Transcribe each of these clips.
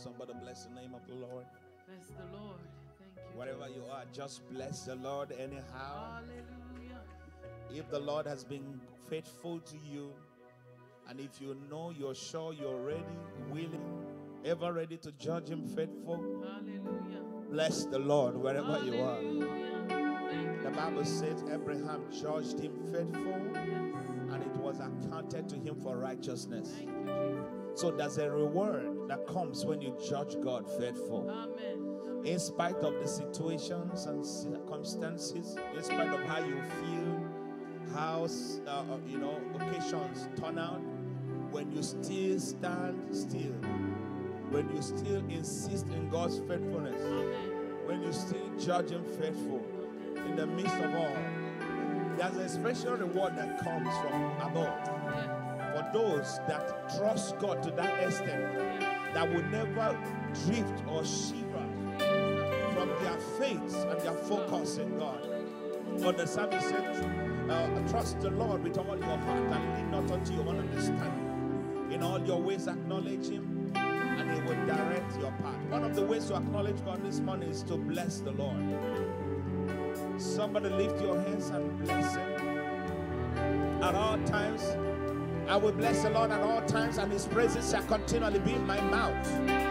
Somebody bless the name of the Lord. Bless the Lord. Thank you. Wherever you are, just bless the Lord anyhow. Hallelujah. If the Lord has been faithful to you, and if you know, you're sure, you're ready, willing, ever ready to judge him faithful, Hallelujah. bless the Lord wherever you are. Hallelujah. Thank you. The Bible says Abraham judged him faithful, and it was accounted to him for righteousness. Thank you, Jesus. So there's a reward that comes when you judge God faithful. Amen. In spite of the situations and circumstances, in spite of how you feel, how occasions turn out, when you still stand still, when you still insist in God's faithfulness, when you still judge him faithful, in the midst of all, there's a special reward that comes from above. For those that trust God to that extent, that will never drift or shiver from their faith and their focus in God. But the psalmist said, trust the Lord with all your heart and lean not unto your own understanding. In all your ways acknowledge him, and he will direct your path. One of the ways to acknowledge God this morning is to bless the Lord. Somebody lift your hands and bless him. At all times, I will bless the Lord at all times, and his praises shall continually be in my mouth.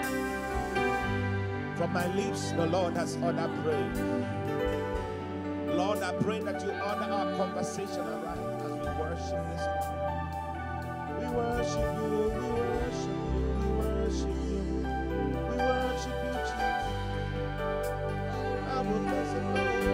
From my lips, the Lord has ordered praise. Lord, I pray that you honor our conversation aright as we worship this morning. We worship you, we worship you, we worship you, we worship you, Jesus. I will bless the Lord,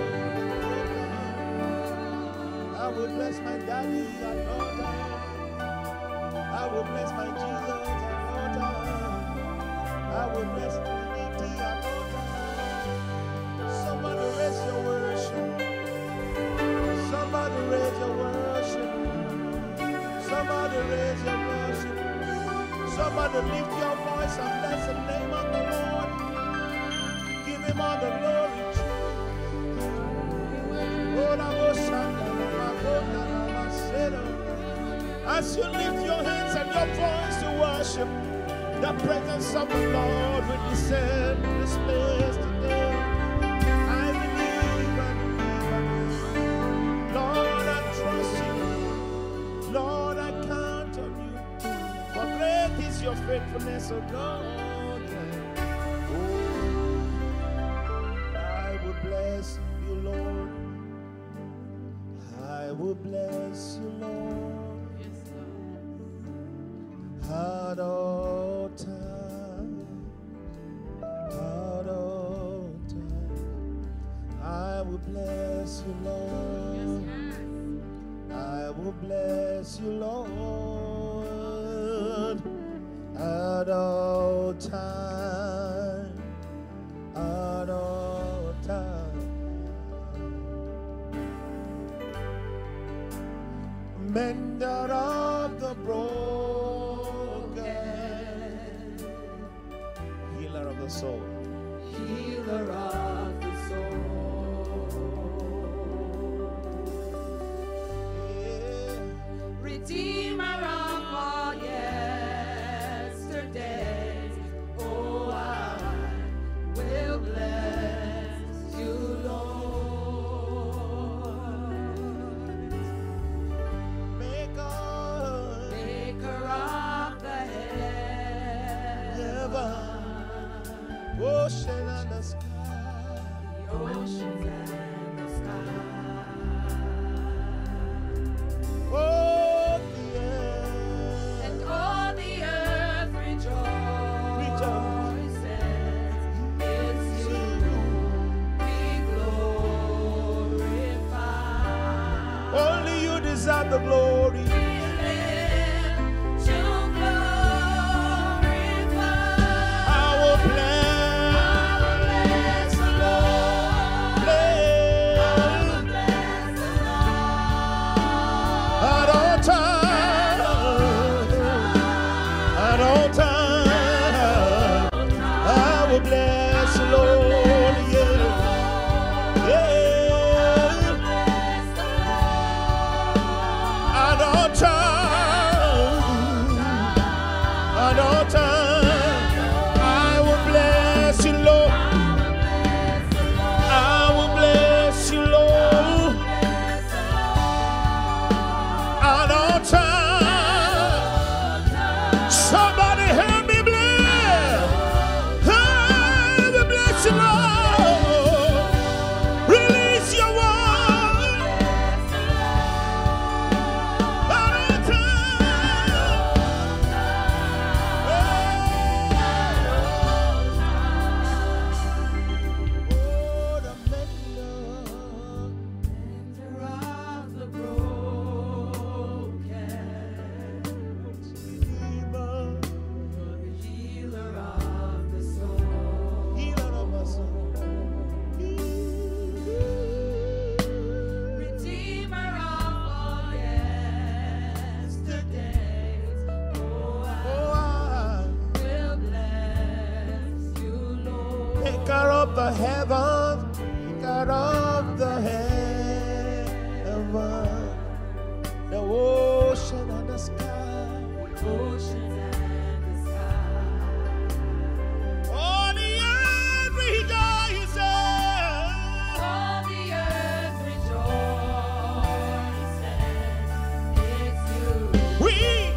I will bless my daddy at all times. I will bless my Jesus at all times. I will bless Trinity at all times. Somebody raise your worship. Somebody raise your worship. Somebody raise your worship. Somebody lift your voice and bless the name of the Lord. Give him all the glory. As you lift your hands and your voice to worship, the presence of the Lord will descend in this place today. I believe, Lord, I trust you. Lord, I count on you. For great is your faithfulness, O God. Oh, I will bless you, Lord. I will bless you, Lord. At all time, I will bless you, Lord. I will bless you, Lord. At all time, at all time. Mender of the broken, healer of the soul, healer of the soul, yeah. Redeemer of all yesterdays. Oh, I will bless you, Lord. Maker of the heaven, Ocean and the sky, the oceans and the sky. oh, the earth, And all the earth rejoices. It's you be glorified. only you deserve the glory. We live to glorify. I will bless the Lord. bless I will bless the Lord. at all times, at all times. I will bless the Lord, yeah, yeah. At all the heavens, God of the heavens, the ocean and the sky. Oceans and the sky. All the earth rejoices. All the earth rejoices. It's you. We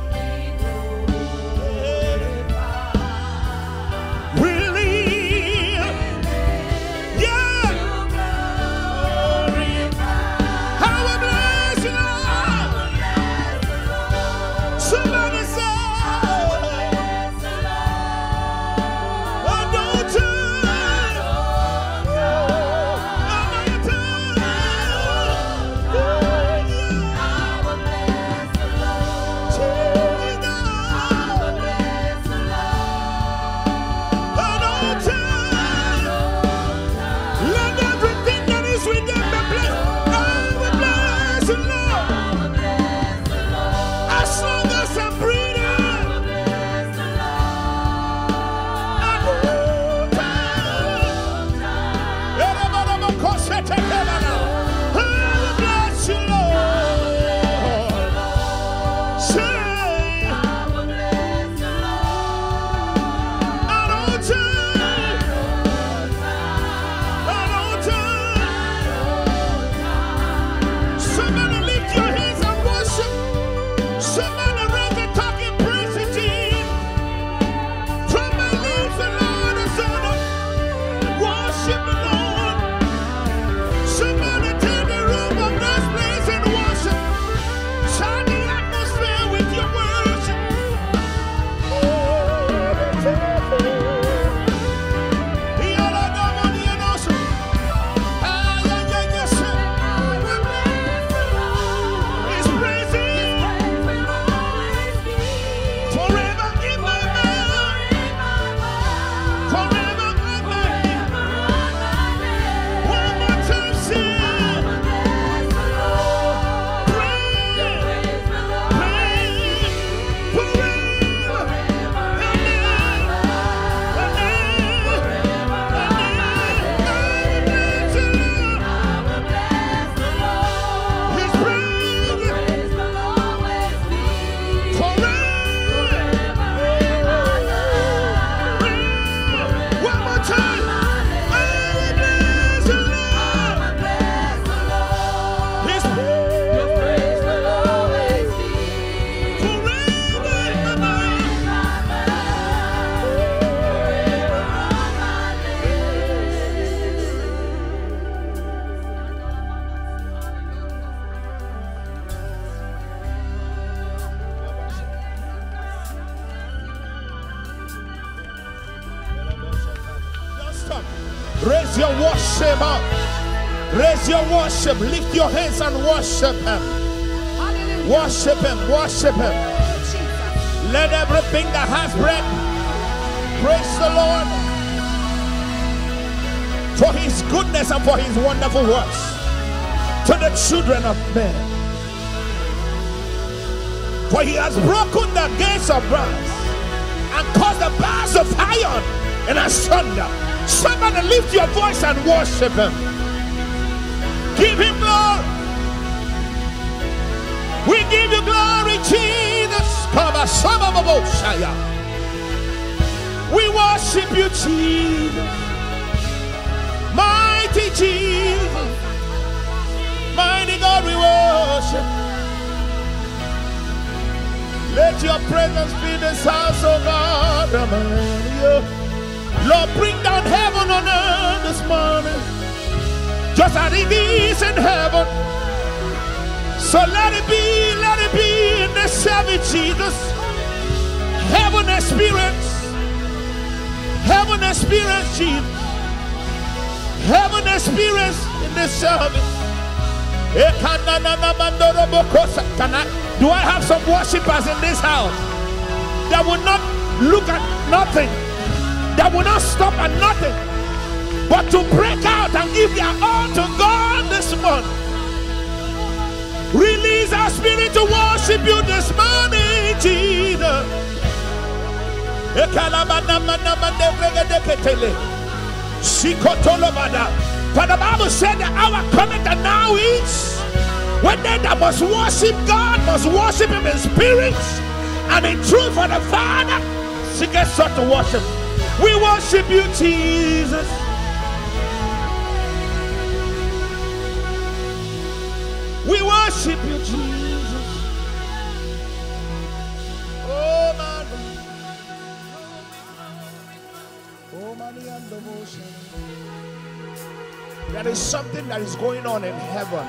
glorify. live. Yeah. Glorify. How a blessing, Lord. Somebody say, let everything that is within me bless. I will bless the Lord. As long as I'm breathing, I will bless you, Lord. Say, I don't Somebody lift your hands and worship. Somebody raise the talking praise to Jesus. From my lips, the Lord is on us. Worship the Lord. Somebody take the room of this place and worship. Shine the atmosphere with your worship. His praises forever in my mouth. Forever in my mouth. One more time, sing. Praise, forever. His praise forever. One more time. I will bless the Lord. His praise Don't stop. Raise your worship up. Raise your worship. Lift your hands and worship Him. Worship Him. Worship Him. Let everything that has breath praise the Lord for His goodness and for His wonderful works to the children of men. For He has broken the gates of brass and caused the bars of iron in asunder. Somebody lift your voice and worship Him. Give Him glory. We give you glory, Jesus. We worship you, Jesus. Mighty Jesus. Mighty God, we worship. Let your presence be in this house, oh God. Lord, bring down heaven on earth this morning, just as it is in heaven. So let it be in this service, Jesus. Heaven experience, Jesus. Heaven experience in this service. Do I have some worshippers in this house that will not look at nothing, that will not stop at nothing, but to break out and give their all to God this morning? Release our spirit to worship you this morning, Jesus. For the Bible said the hour cometh and now is when they that must worship God must worship him in spirit and in truth, for the Father seeketh such to worship. We worship you, Jesus. We worship you, Jesus. Oh, man. Oh, man, and devotion. There is something that is going on in heaven.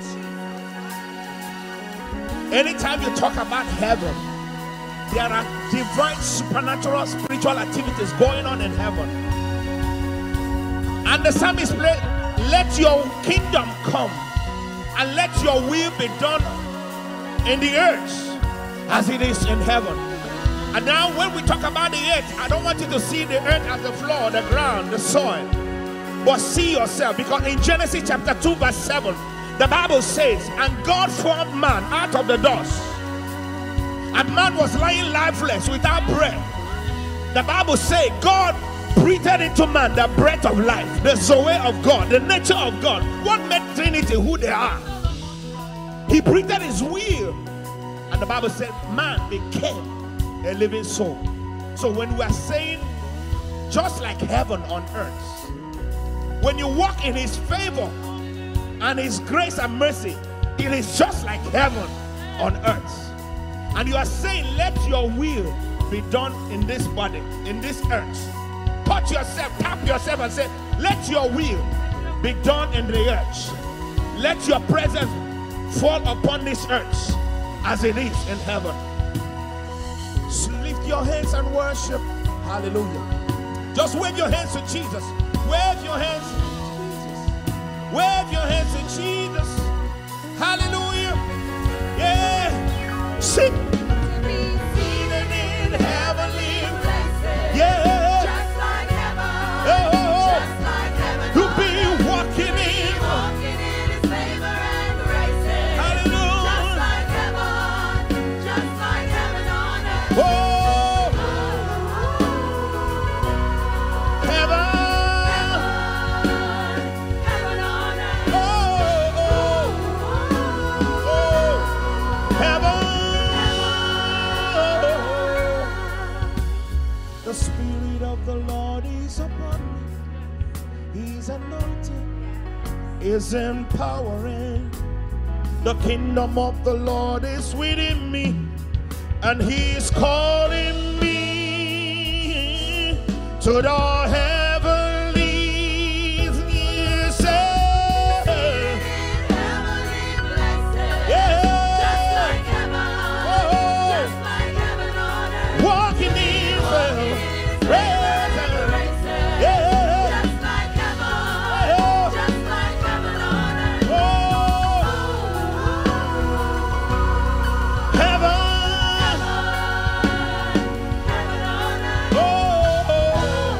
Anytime you talk about heaven, there are divine, supernatural, spiritual activities going on in heaven. And the psalmist played, let your kingdom come and let your will be done in the earth as it is in heaven. And now when we talk about the earth, I don't want you to see the earth as the floor, the ground, the soil, but see yourself. Because in Genesis chapter 2 verse 7, the Bible says, and God formed man out of the dust, and man was lying lifeless without breath. The Bible says God breathed into man the breath of life, the Zoe of God, the nature of God. What made Trinity who they are? He breathed his will, and the Bible said man became a living soul. So when we are saying just like heaven on earth, when you walk in his favor and his grace and mercy, it is just like heaven on earth. And you are saying, let your will be done in this body, in this earth. Touch yourself, tap yourself and say, let your will be done in the earth. Let your presence fall upon this earth as it is in heaven. So lift your hands and worship. Hallelujah. Just wave your hands to Jesus. Wave your hands to Jesus. Wave your hands to Jesus. Hallelujah. Yeah. Sing. Seated in heavenly places. Yeah. Just like heaven. Oh. Just like heaven. To be walking in. Walking in his favor and graces. Hallelujah. Just like heaven. Just like heaven on earth. Oh. Heaven. Heaven on earth. Oh. Heaven. The Spirit of the Lord is upon me. His anointing is empowering. The kingdom of the Lord is within me, and he is calling me to the heavenlies. Say, Heavenly places. yeah. Just like heaven. Oh. Just like heaven on earth. Walking in well. Yeah. Just like heaven. Just like heaven on earth. Oh. Heaven. Heaven on earth. Oh.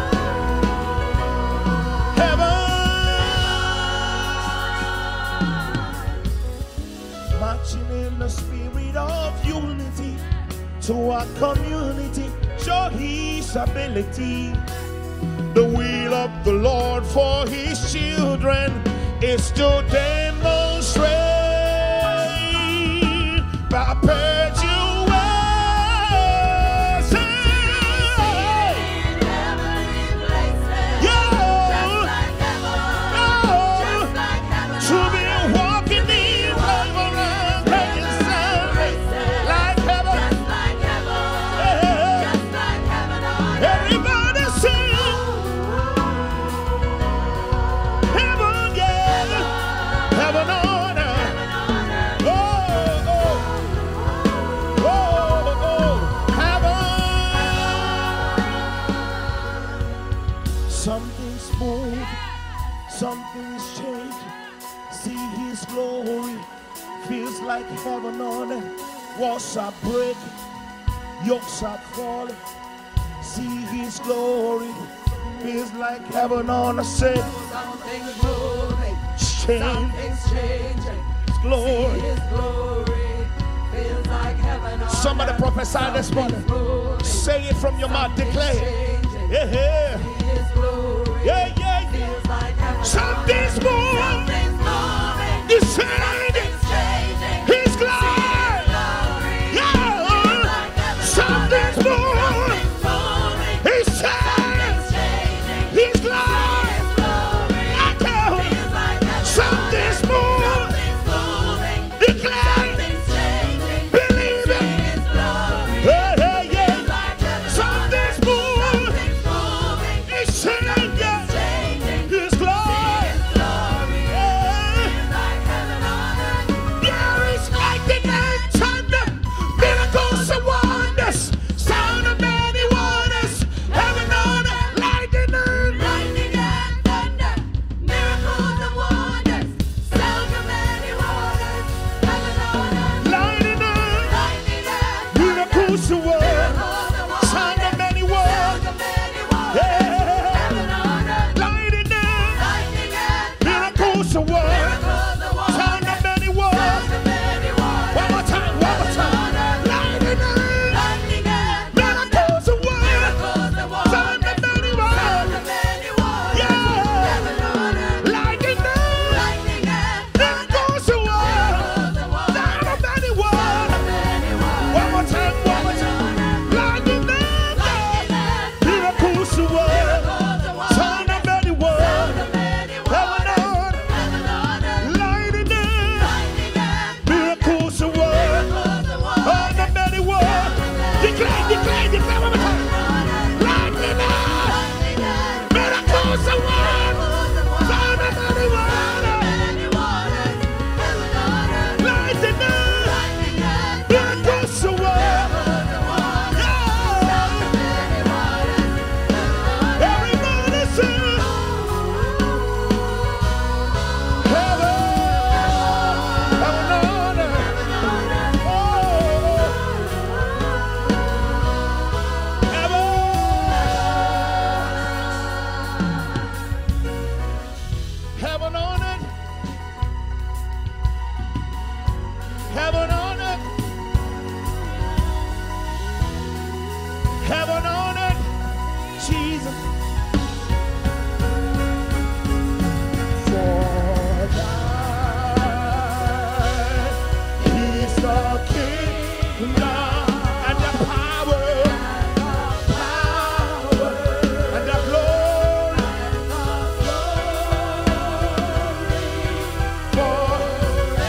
Heaven. Marching in the spirit of unity to our community, show his ability. The will of the Lord for his children is to demonstrate perpetuation. In heavenly places. Yeah. Just like heaven. Oh. Just like heaven To on be earth. walking in favor and grace and like heaven. Just like heaven. Yeah. Just like heaven on earth. Everybody sing heaven, yeah. Heaven on earth. Heaven on earth. Oh, oh, oh, oh, heaven. Something's moved, something's changed. See his glory, feels like heaven on earth. Walls are breaking, yokes are falling. See his glory, feels like heaven on earth. Say, Something's moving. change Something's changing. his glory. His glory feels like heaven on Somebody earth. prophesy this morning. Something's moving. Say it from your mouth. Declare it. Changing. Yeah, yeah. His glory Yeah, yeah, yeah. Feels like heaven. Something's moving. Something's moving. It's changing. Something's changing. His glory. Glory. Yeah. Something's moving. Something's moving. It's changing. Something's changing. His glory. His glory. I tell you, Feels like heaven. something's moving. Something's moving. Declare. Something's changing. Believe it. His glory. Hey, hey, yeah. Feels like heaven. Something's moving. Something's moving. It's changing. Changing. His glory. His glory. Yeah. Feels like heaven on earth. There is lightning and thunder, miracles and wonders, sound of many waters, heaven on earth, lightning and Lightning and thunder, miracles and wonders, sound of many waters, heaven on earth. lightning and Lightning and miracles and wonders, miracles and wonders, sound of many sound waters, of many waters, yeah. heaven on earth. Lightning and Lightning and miracles and wonders, miracles and wonders, sound of many waters. sound of many waters, One more time, one more time. Lightning and lightning and miracles and wonders, miracles and wonders, sound of many sound waters. of many waters, Yeah. heaven on earth. Lightning and Lightning and miracles and wonders, miracles and wonders, sound of many waters. many waters, One more time, one more time. Lightning and miracles and wonders, sound of many waters. Heaven on, lightning and miracles and wonders, sound of many waters. Declare, declare, declare one more time. Lightning and miracles and wonders, sound of many waters. Lightning and miracles and wonders. Yeah. Everybody sing. Heaven, heaven on earth. Oh, heaven on earth. Heaven on earth. Heaven on earth. Jesus. For thine is the kingdom and the power and the glory forever.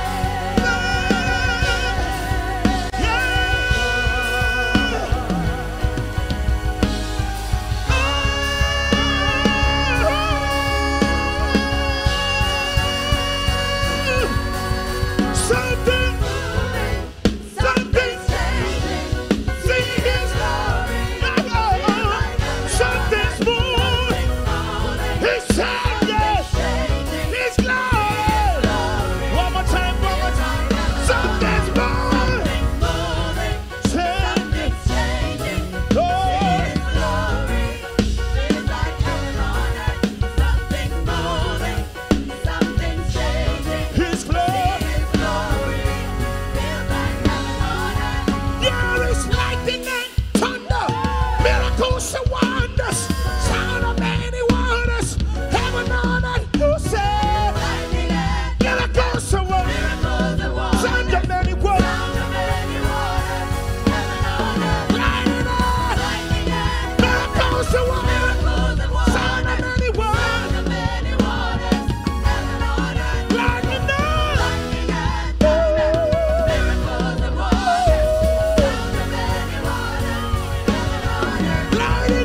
Something, something, sing His something's moving. His yes, His glory. One more time, one more time. Something's moving. Changing, Lord. His glory. There is lightning and thunder, miracles and wonders, sound of many waters, heaven on earth. You say, miracles and wonders, sound of many waters, lightning and miracles and wonders, sound of many waters, lightning and lightning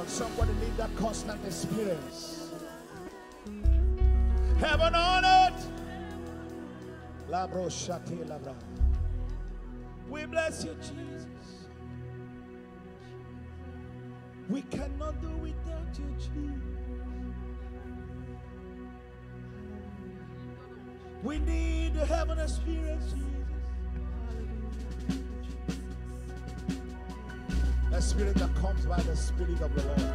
on, somebody need that constant experience. Heaven on earth. Labro shati labra. We bless you, Jesus. We cannot do without you, Jesus. We need the heaven experience, Jesus. A spirit that comes by the Spirit of the Lord.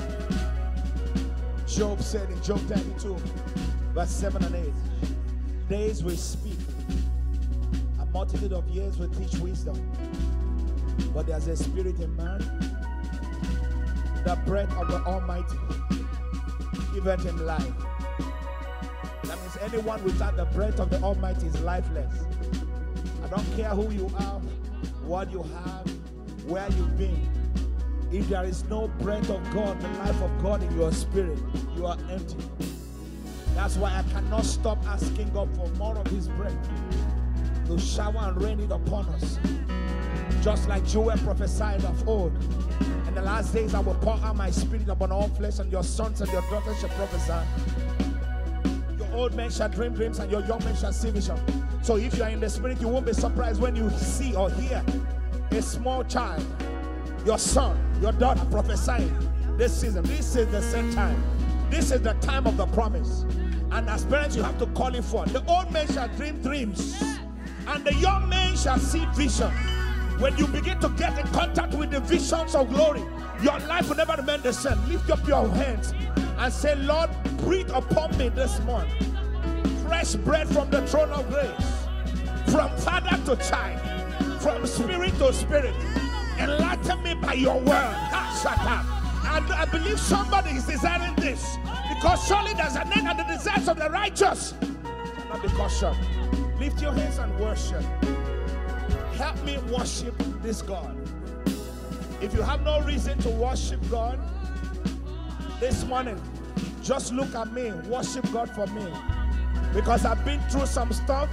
Job said in Job 32, verse 7 and 8, days will speak, a multitude of years will teach wisdom. But there's a spirit in man, the breath of the Almighty giveth him life. That means anyone without the breath of the Almighty is lifeless. I don't care who you are, what you have, where you've been. If there is no breath of God, the life of God in your spirit, you are empty. That's why I cannot stop asking God for more of His breath to shower and rain it upon us. Just like Joel prophesied of old. In the last days I will pour out my spirit upon all flesh, and your sons and your daughters shall prophesy. Your old men shall dream dreams, and your young men shall see vision. So if you are in the spirit, you won't be surprised when you see or hear a small child, your son, your daughter prophesying this season. This is the set time. This is the time of the promise. And as parents, you have to call it forth. The old men shall dream dreams, and the young men shall see vision. When you begin to get in contact with the visions of glory, your life will never remain the same. Lift up your hands and say, Lord, breathe upon me this morning. Fresh bread from the throne of grace, from father to child, from spirit to spirit. Enlighten me by your word. And I believe somebody is desiring this, because surely there's an end, and the desires of the righteous cannot be cut short. Lift your hands and worship. Help me worship this God. If you have no reason to worship God this morning, just look at me. Worship God for me, because I've been through some stuff,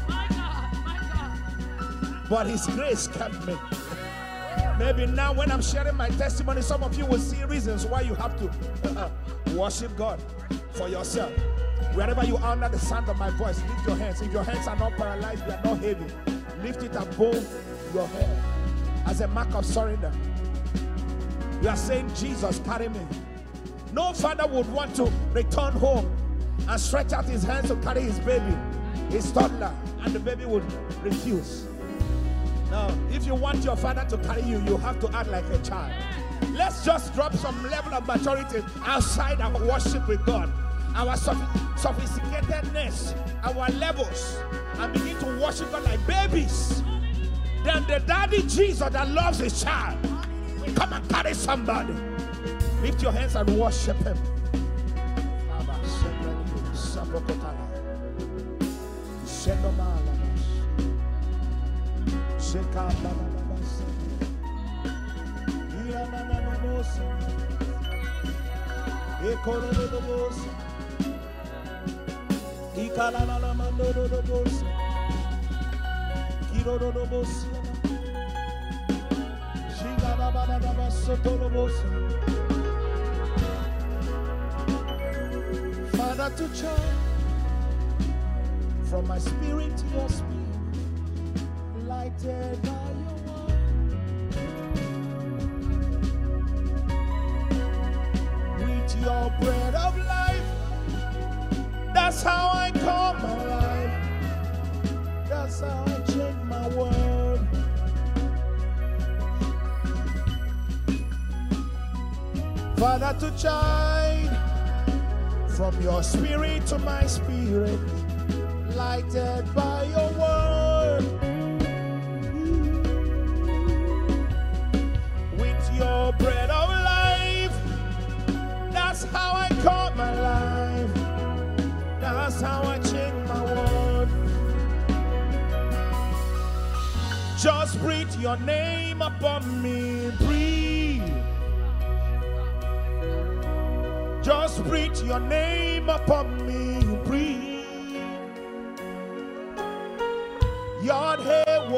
but His grace kept me. Maybe now when I'm sharing my testimony, some of you will see reasons why you have to worship God for yourself. Wherever you are under the sound of my voice, lift your hands. If your hands are not paralyzed, they are not heavy, lift it above your head as a mark of surrender. You are saying, Jesus, carry me. No father would want to return home and stretch out his hands to carry his baby, his toddler, and the baby would refuse. Now, if you want your father to carry you, you have to act like a child. Let's just drop some level of maturity outside our worship with God, our sophisticatedness, our levels, and begin to worship God like babies. Then the daddy Jesus that loves his child will come and carry somebody. Lift your hands and worship Him. Father to child, from my spirit to your spirit, lighted by your word. With your bread of life, that's how I come alive. That's how I change my world. Father to child, from your spirit to my spirit, lighted by your word. With your bread of life, that's how I come alive. That's how I change my world. Just breathe your name upon me, breathe. Just breathe your name upon me, breathe.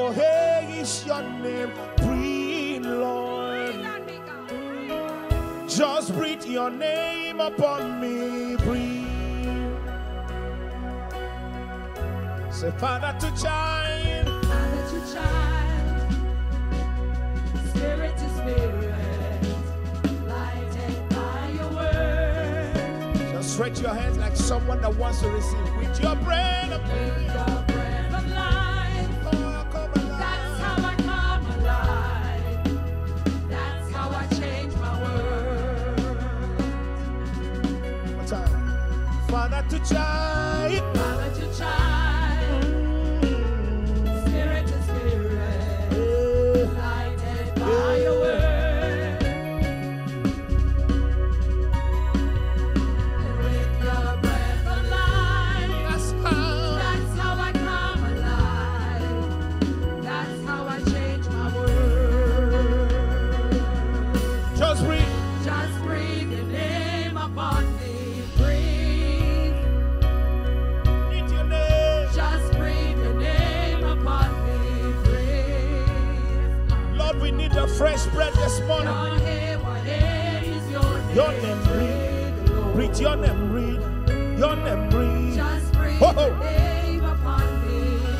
Yod-Heh-Woh-Heh is your name, breathe, Lord. Just breathe your name upon me. Breathe. Say, Father to child. Father to child, spirit to spirit, lighted by your word. Just stretch your hands like someone that wants to receive. With your breath of With your breath of life, that's how I come alive. That's how I change my world. One time. Father to child. Father to child, spirit to spirit, lighted by your word. And with your breath of life, That's how I come alive. That's how I change my world. just breathe. Just breathe your name upon me. Breathe. Breathe your name. Just breathe your name upon me. Breathe. Lord, we need a fresh breath this morning. Your name, what is your name? Your name, breathe. Lord. Breathe your name, breathe. Your name, breathe. Just breathe Ho, ho. your name upon me.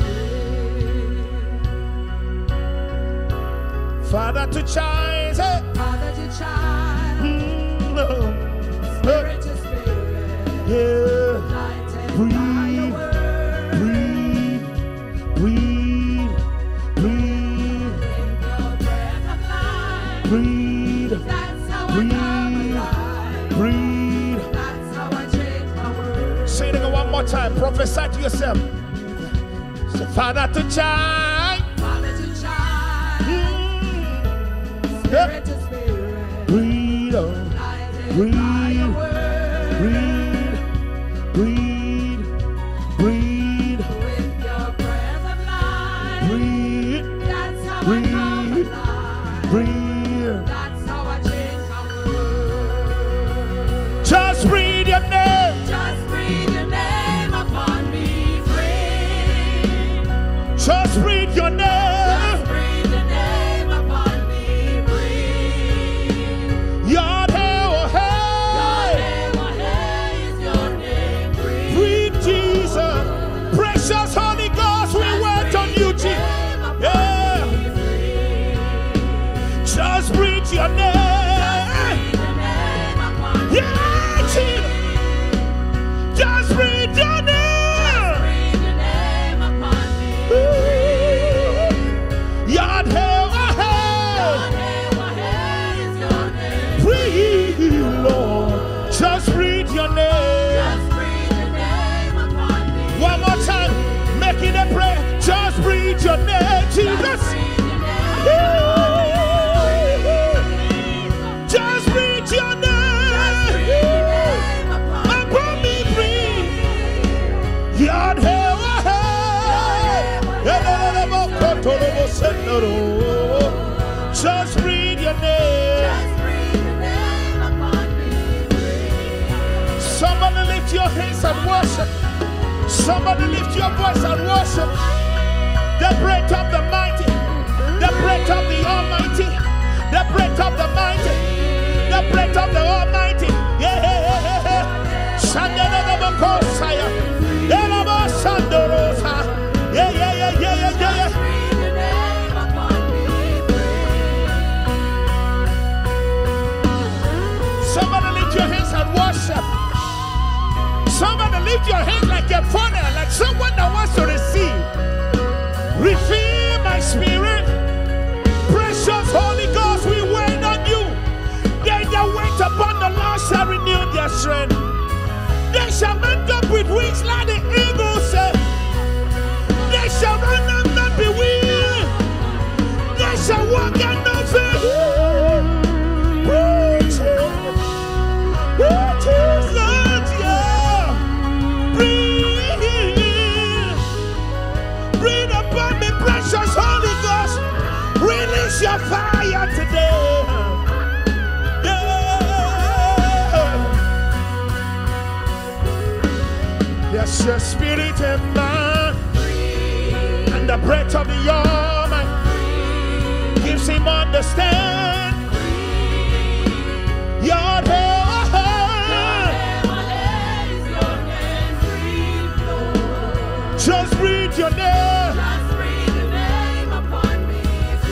Breathe. Father to child. Hey. Father to child, spirit to spirit, Yeah. lighted by Breathe. your word. Breathe. Breathe. Breathe. With your breath of life, Breathe. that's how I Breathe. come alive. Breathe. That's how I change my world. Say it again one more time. Prophesy to yourself. Say, Father to child. Father to child, spirit to spirit, Breathe. Oh. lighted Breathe. by your word. Breathe. Breathe. Breathe. With your breath of life, Breathe. that's how I Breathe. come alive. Breathe. That's how I change my world. Just breathe your name. Just breathe your name upon me. Breathe. Just breathe your name. Just breathe your name upon me. Breathe. Your name, oh, Your hey. name, what is your name? Breathe. Breathe, Jesus. Precious Holy Ghost, we wait on you, Jesus. Yeah. Just breathe your name. Yeah, Jesus. Just breathe your name. Your name, oh, hey. Breathe, Lord. Just breathe your name. One more time, making a prayer. Just breathe your name, Jesus. Just breathe your name. Upon me, breathe. Your name, oh, hey. Just breathe your name. Somebody lift your hands and worship. Somebody lift your voice and worship. The breath of the mighty, the breath of the Almighty, the breath of the mighty, the breath of the Almighty. Yeah, yeah, yeah, yeah. Shandana the Bakosaya, Elaba Sandorosa. Yeah, yeah, yeah, yeah, yeah, yeah, yeah. Somebody lift your hands and worship. Somebody lift your hands like a funnel, like someone that wants to receive. Refill my spirit. Precious Holy Ghost, we wait on you. They that wait upon the Lord shall renew their strength. They shall mount up with wings like the eagles. They shall run and not be weary. They shall walk and not faint. Breathe upon me, precious Holy Ghost. Release your fire today. Yeah. Yes, your spirit and mind, and the breath of the Almighty gives him understand. Your Just breathe your name. Just breathe your name upon me,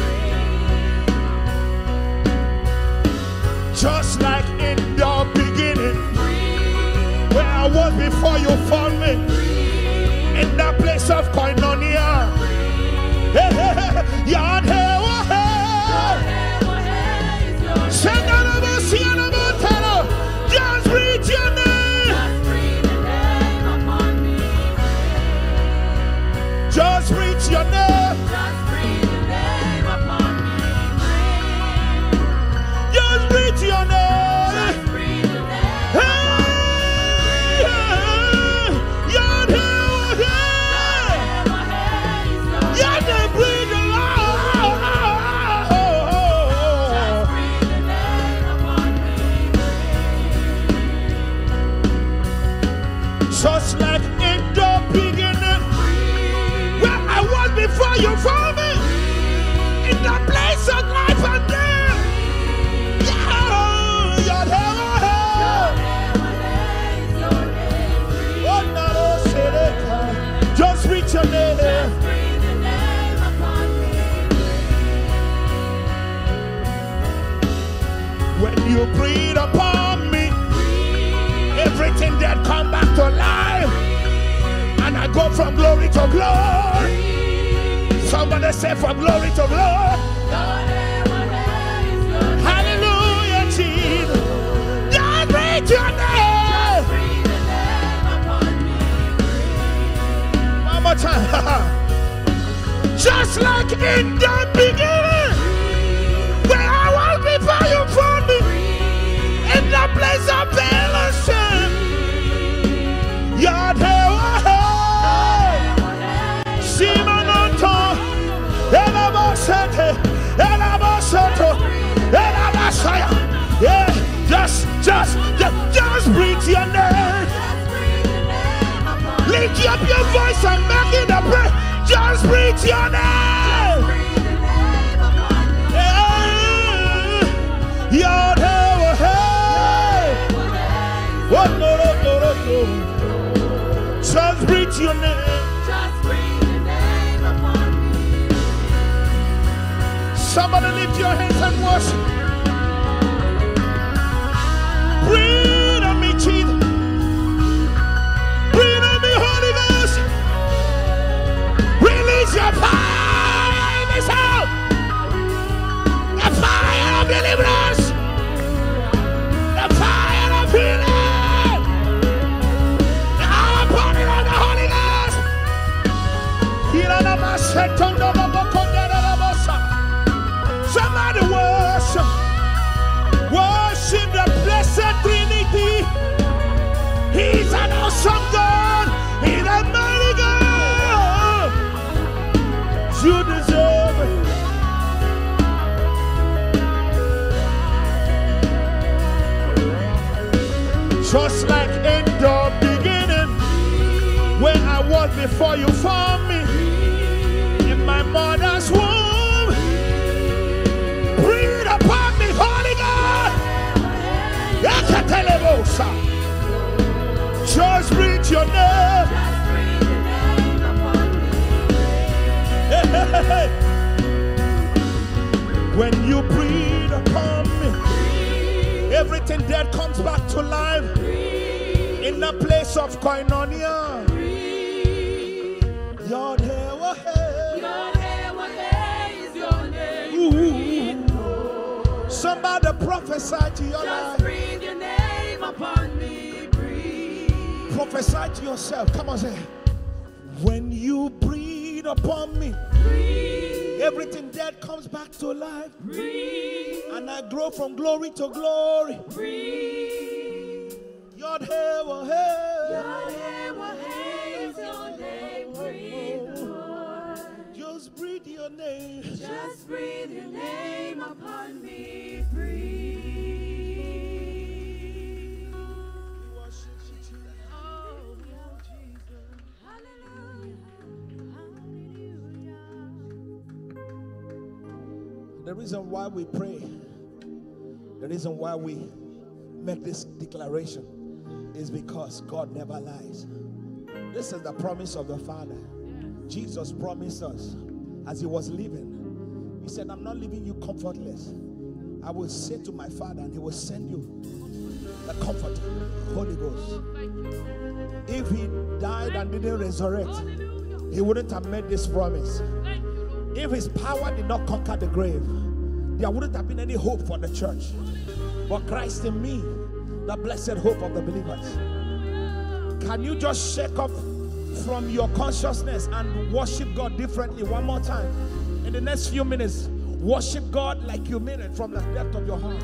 breathe. Just like in the beginning, Breathe, where I was before you found me, breathe, in that place of koinonia. breathe. Hey, hey, hey. Yad, hey, oh, hey. Send out of us, here, of us, tell her. Just breathe your name. Just breathe your name upon me, breathe. Just breathe your name. Just breathe your name upon me, breathe. Just breathe your name. Just breathe your name Hey, upon me, Yad, hey, oh, hey. breathe. Yad, hey, breathe the Lord. Just breathe your name upon me, breathe. Just like in the beginning, Breathe, where I was before you found me, in the place of life and death. Yeah, Yad, hey, oh, hey. Oh, no, no, say that. Just reach your name. Just breathe your name upon me, When you breathe upon me, breathe. everything that come back to life, and I go from glory to glory. Somebody say from glory to glory. Hallelujah, Jesus. Just breathe your name. One more time. Just like in the beginning, where I was before you found me, in the place of fellowship. Yad, hey, oh, hey. Simon Anton, Elabasete, Elabaseto, Elabasaya. Yeah, just breathe your name. Lift up your voice and make it a prayer. Just breathe your name. Yeah. Yad, hey, oh, hey. Oh, no, no, no, no, no. Just breathe your name. Somebody lift your hands and worship. Breathe on me, Jesus. Breathe on me, Holy Ghost. Release your fire in this house. The fire of deliverance. The fire of healing. The outpouring of the Holy Ghost. Somebody worship. Worship the blessed Trinity. He's an awesome God. He's a mighty God. You deserve it. Just like in the beginning, when I was before you found me, in my mother's womb, breathe upon me, Holy God. Just breathe your name. When you breathe upon me, everything that comes back to life in the place of koinonia. Yod, hey, oh, hey. is your name. Ooh. Somebody prophesy to your Just life. breathe your name upon me, breathe. Prophesy to yourself. Come on, say. When you breathe upon me, Breathe, everything that comes back to life, breathe, and I grow from glory to glory. breathe. Yod, hey, oh, hey. Your name is your name, breathe, Lord. Just breathe your name. Just breathe your name upon me, breathe. Worship you, Jesus. Oh, Jesus. Hallelujah. Hallelujah. The reason why we pray, the reason why we make this declaration is because God never lies. This is the promise of the Father. Jesus promised us as he was leaving. He said, I'm not leaving you comfortless. I will say to my Father, and he will send you the Comforter, Holy Ghost. If he died and didn't resurrect, he wouldn't have made this promise. If his power did not conquer the grave, there wouldn't have been any hope for the church. But Christ in me, the blessed hope of the believers. Can you just shake off from your consciousness and worship God differently one more time? In the next few minutes, worship God like you mean it from the depth of your heart.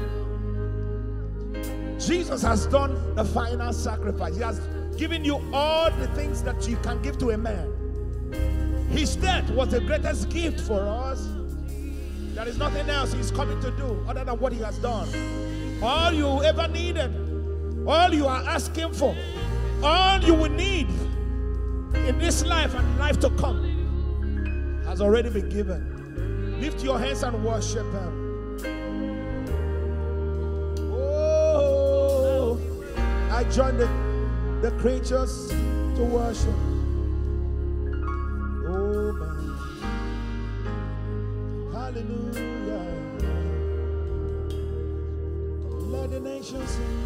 Jesus has done the final sacrifice. He has given you all the things that you can give to a man. His death was the greatest gift for us. There is nothing else he's coming to do other than what he has done. All you ever needed, all you are asking for, all you will need in this life and life to come has already been given. Lift your hands and worship him. Oh, I join the creatures to worship. Oh man, hallelujah. Let the nations sing.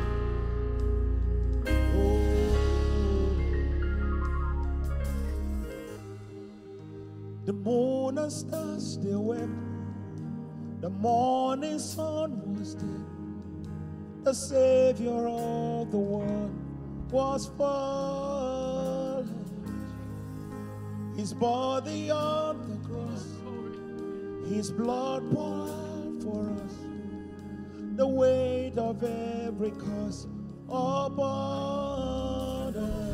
The moon and stars, they wept. The morning sun was dead. The Savior of the world was fallen. His body on the cross, his blood poured out for us. The weight of every cause upon us.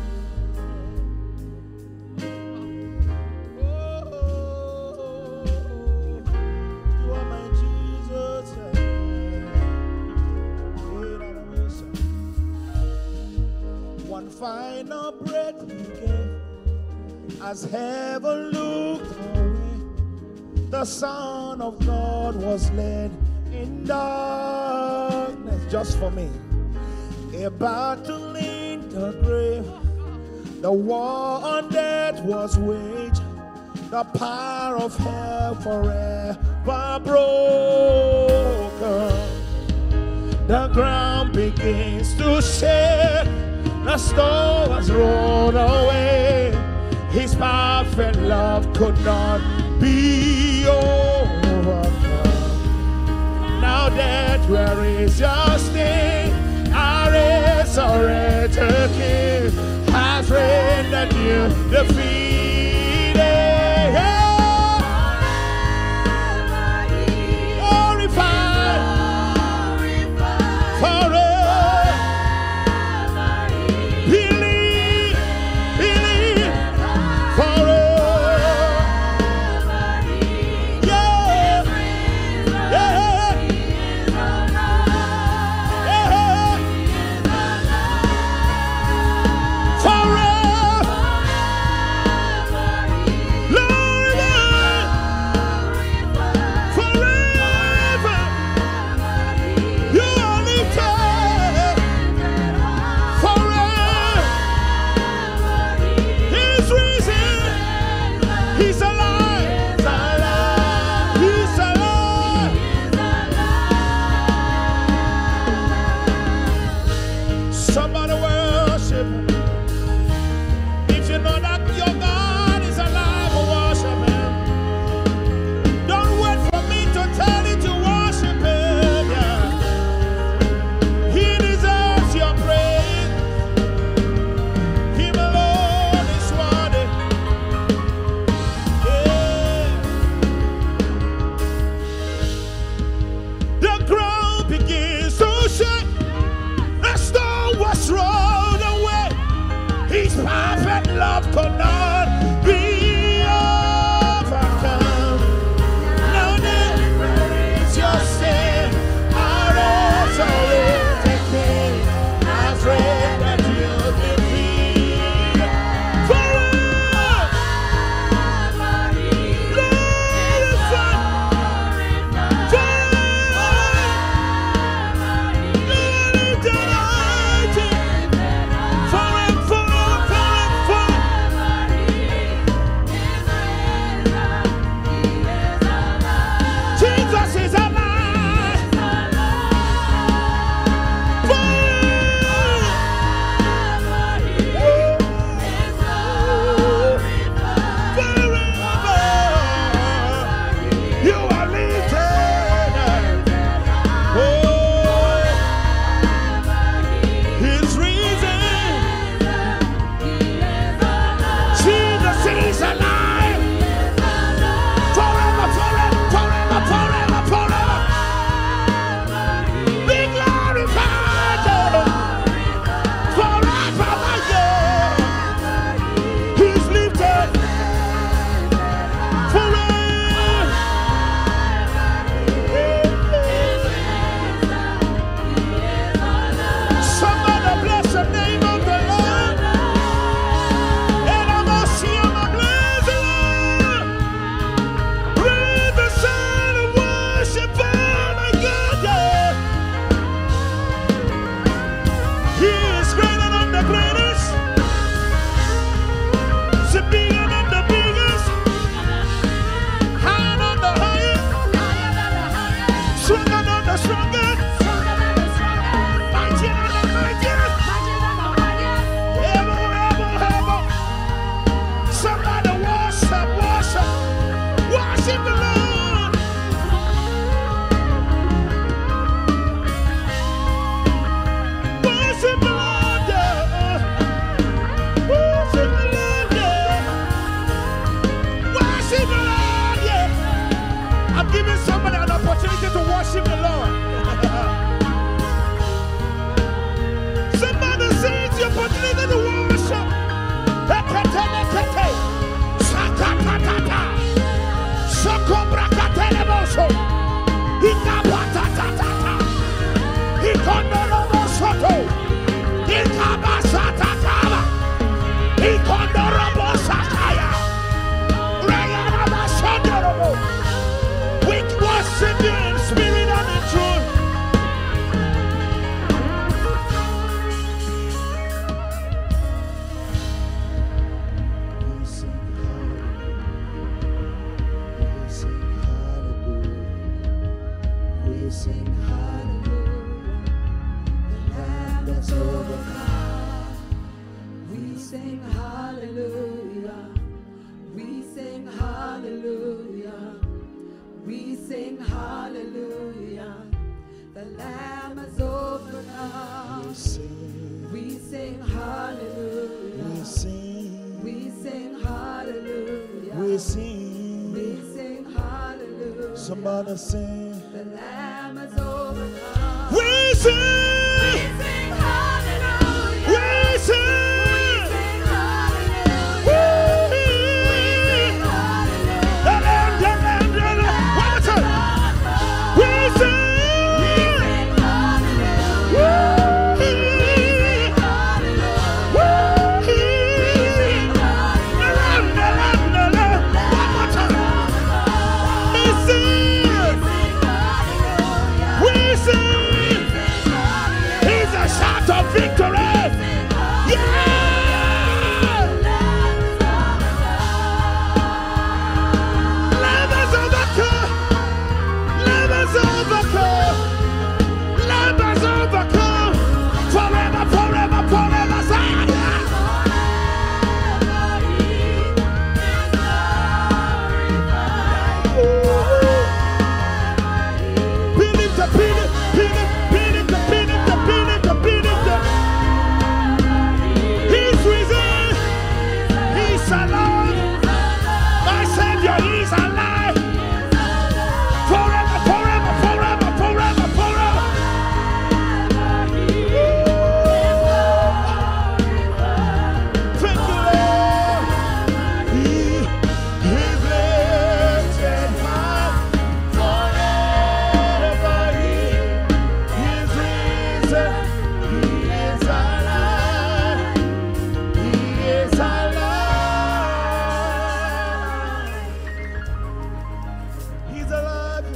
One final breath he gave as heaven looked away. The Son of God was led in darkness just for me. A battle in the grave, the war on death was waged. The power of hell forever broken. The ground begins to shake. The storm has rolled away. His perfect love could not be overcome. Now death, where is your sting? Our resurrected King has rendered you defeated. Glorified forever. Worship the Lord. Somebody says your opportunity to worship. Sakatatata. Sokobrakateleboso. Ikapatatata. Ikondorobosoto. Ikabasatataba. Ikondorobosataya. Rayarabasondorobo. We worship you in spirit and in truth. We sing hallelujah. We sing hallelujah. The Lamb that's overcome. We sing hallelujah. We sing hallelujah. We sing hallelujah. The Lamb has overcome. We sing hallelujah. We sing hallelujah. We sing hallelujah. Somebody sing. The Lamb has overcome. We sing hallelujah. We sing hallelujah. We sing hallelujah. The Lamb. One more time. We sing hallelujah. We sing He's a shout of victory. Yeah. Lamb has overcome. Lamb has overcome. Lamb has overcome. Forever, forever, forever. He's risen. He's alive. My Savior is alive. Forever, forever, forever, forever, forever. Thank you, Lord. He is lifted high. Forever He is risen. He is alive. He is alive. He's alive.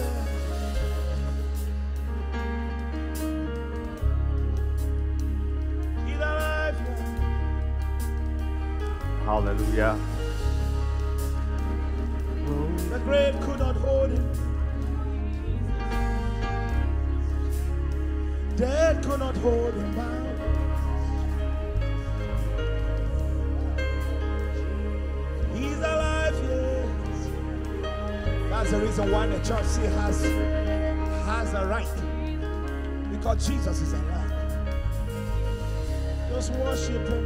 He's alive. Hallelujah. The grave could not hold him. Death could not hold him bound. He's alive, yes. That's the reason why the church still has a right. Because Jesus is alive. Just worship him.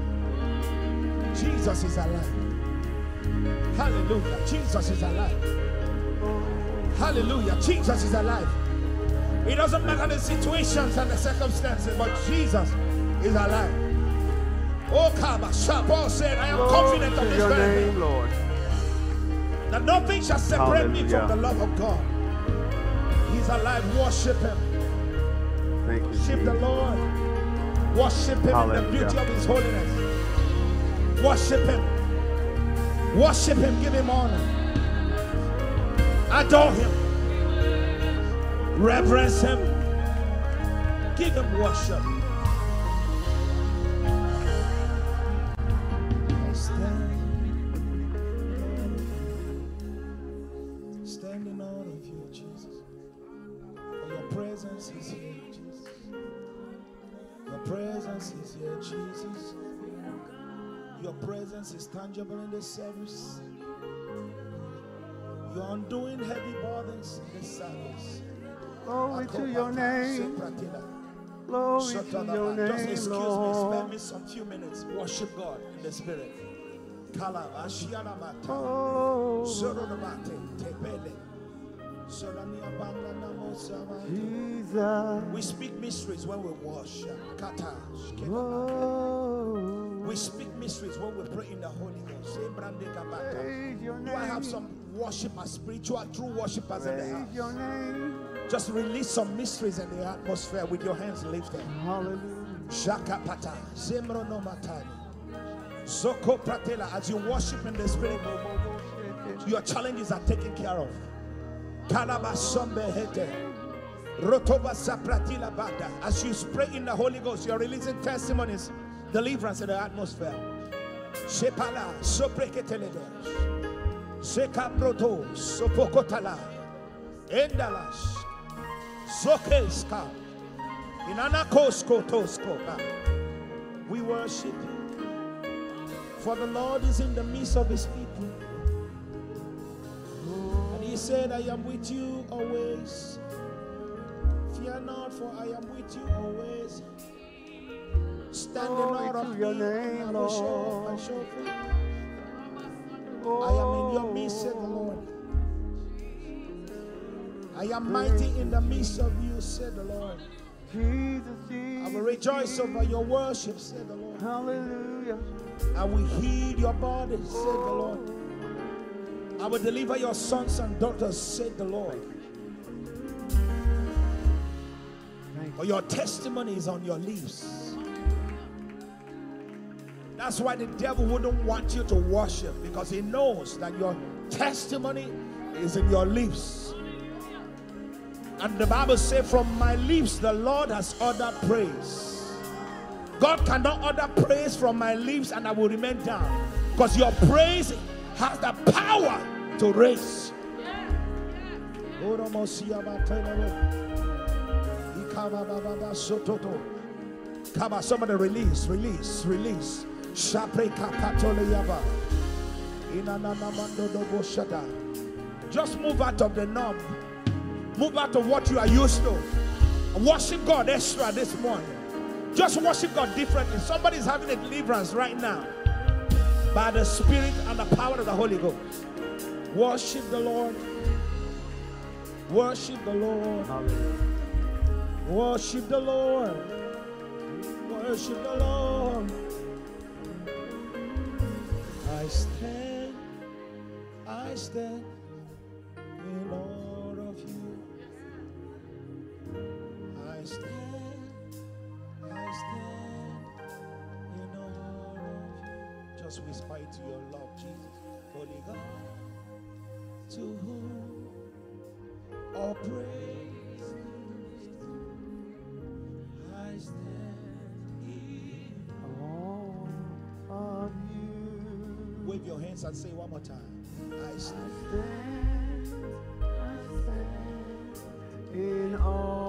Jesus is alive. Hallelujah. Jesus is alive. Hallelujah. Jesus is alive. It doesn't matter the situations and the circumstances, but Jesus is alive. Oh, Paul said, I am confident of this your very name, Lord. that nothing shall separate me from the love of God. He's alive. Worship him. Thank you, Worship the Jesus. Lord. Worship him in the beauty of his holiness. Worship him. Worship him. Give him honor. Adore him. Reverence him. Give him worship. Stand in awe of you, Jesus. For your presence is here, Jesus. Your presence is here, Jesus. Your presence is tangible in this service. You're undoing heavy burdens in this service. Glory to your name. Glory to your name, Just excuse me, Lord. spend me some few minutes. Worship God in the spirit. Oh, Jesus. We speak mysteries when we worship. Oh, We speak mysteries when we pray in the Holy Ghost. praise your Do I have name. some worshipers, spiritual, true worshipers in the Praise your house? name. Just release some mysteries in the atmosphere with your hands lifted. Hallelujah. Shakapata, Zemrono Matani, Zoko Pratela. As you worship in the spirit, your challenges are taken care of. Kalabasombe Hete, Rotoba Sapratila Bada. As you pray in the Holy Ghost, you're releasing testimonies, deliverance in the atmosphere. Shepala, Sopreketeledes, Sekabroto, Sopokotala, Endalas, Zokeska. We worship you, for the Lord is in the midst of his people. And he said, I am with you always. Fear not, for I am with you always. Stand in Glory awe to of your me, name, and I will show up Lord. and show forth. I am in your midst, said the Lord. I am mighty in the midst of you, said the Lord. Jesus, I Jesus. will rejoice over your worship, said the Lord. Hallelujah. I will heal your body, said the Lord. I will deliver your sons and daughters, said the Lord. For your testimony is on your lips. That's why the devil wouldn't want you to worship, because he knows that your testimony is in your lips. And the Bible says, from my lips the Lord has ordered praise. God cannot order praise from my lips and I will remain down, because your praise has the power to raise. Come on, somebody release. Just move out of the norm. Move out of what you are used to. Worship God extra this morning. Just worship God differently. Somebody is having a deliverance right now by the Spirit and the power of the Holy Ghost. Worship the Lord. Worship the Lord. Worship the Lord. Worship the Lord. I stand in awe of you. I stand in awe of you. Just whisper it to your love, Jesus. Holy God, to whom all praise. I stand in All of you. Wave your hands and say one more time. I stand In all